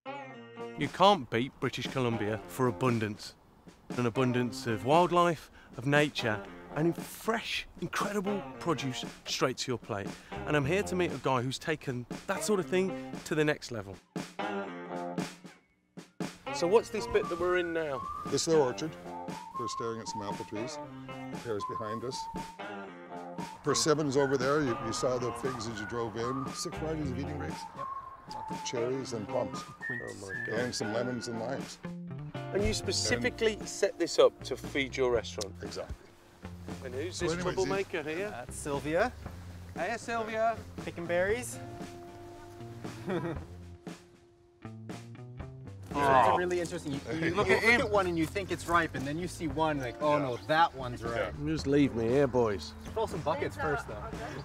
You can't beat British Columbia for abundance. An abundance of wildlife, of nature, and fresh, incredible produce straight to your plate. And I'm here to meet a guy who's taken that sort of thing to the next level. So what's this bit that we're in now? This is our orchard. We're staring at some apple trees. Pears behind us. Persimmons over there. You saw the figs as you drove in. 6 varieties of eating grapes. Yep. Cherries and plums. Oh my God. And some lemons and limes. And you specifically set this up to feed your restaurant? Exactly. And who's this troublemaker here? That's Sylvia. Hey, Sylvia. Picking berries. It's really interesting. You look at one and you think it's ripe, and then you see one like, oh no, that one's ripe. Just leave me here, boys. Fill some buckets first, though.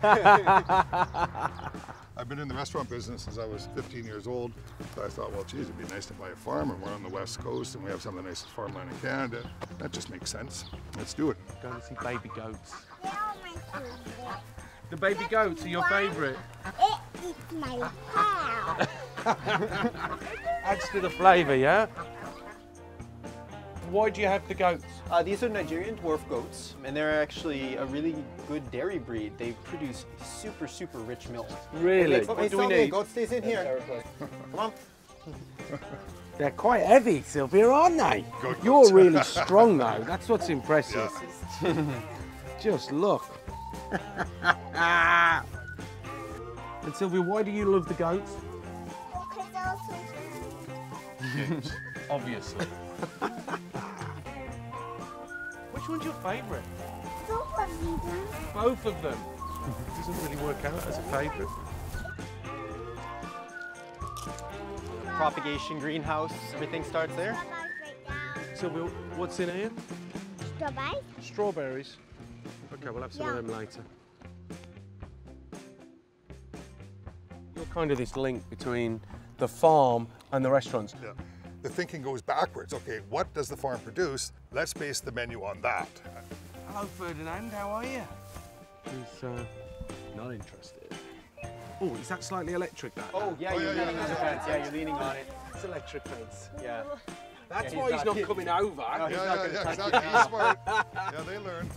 I've been in the restaurant business since I was 15 years old. So I thought, well, geez, it'd be nice to buy a farm, and we're on the West Coast, and we have some of the nicest farmland in Canada. That just makes sense. Let's do it. Go and see baby goats. The baby goats are your favourite? It eats my hair. Adds to the flavour, yeah? Why do you have the goats? These are Nigerian dwarf goats, and they're actually a really good dairy breed. They produce super, super rich milk. Really? What do we need? Goat stays in here. Come on. They're quite heavy, Sylvia, aren't they? Goat You're goats. really strong, though. That's what's impressive. Yeah. Just look. And Sylvia, why do you love the goats? Because they're so cute. Obviously. Which one's your favourite? Both of them. Both of them. Doesn't really work out as a favourite. Propagation greenhouse, everything starts there. Sylvia, what's in here? Strawberries. Strawberries. Okay, we'll have some of them later. You're kind of this link between the farm and the restaurants. Yeah. The thinking goes backwards. Okay, what does the farm produce? Let's base the menu on that. Hello, Ferdinand. How are you? He's not interested. Oh, is that slightly electric, that? Oh, yeah, you're leaning on the fence. Yeah, you're leaning on it. It's electric fence. Yeah. That's Yeah, why he's not not- coming over. No, he's not gonna touch exactly. it He's now. smart. Yeah, they learn.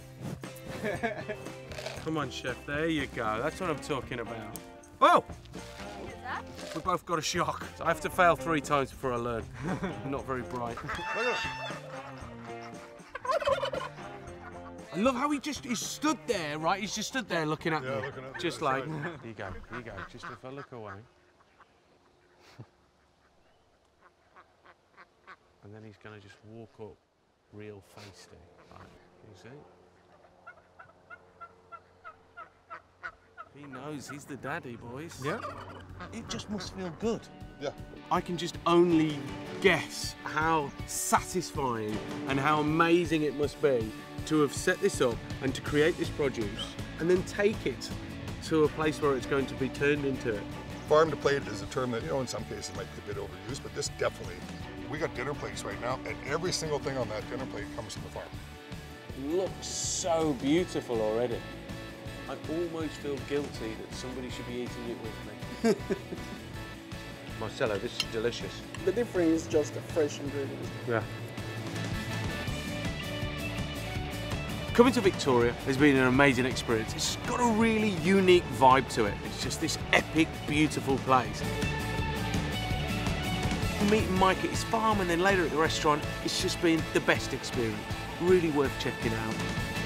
Come on, chef. There you go. That's what I'm talking about. Oh! We both got a shock. So I have to fail 3 times before I learn. I'm not very bright. Look at it. I love how he's stood there, right? He's just stood there looking at me. Yeah, looking at me, Just that's like, right. here you go. Just if I look away. And then he's going to just walk up real feisty. Right, you see? He knows he's the daddy, boys. Yeah. It just must feel good. Yeah. I can just only guess how satisfying and how amazing it must be to have set this up and to create this produce and then take it to a place where it's going to be turned into it. Farm to plate is a term that, in some cases might be a bit overused, but this definitely, we got dinner plates right now, and every single thing on that dinner plate comes from the farm. It looks so beautiful already. I almost feel guilty that somebody should be eating it with me. Marcelo, this is delicious. The difference is just the fresh ingredients. Yeah. Coming to Victoria has been an amazing experience. It's got a really unique vibe to it. It's just this epic, beautiful place. Meeting Mike at his farm and then later at the restaurant, it's just been the best experience. Really worth checking out.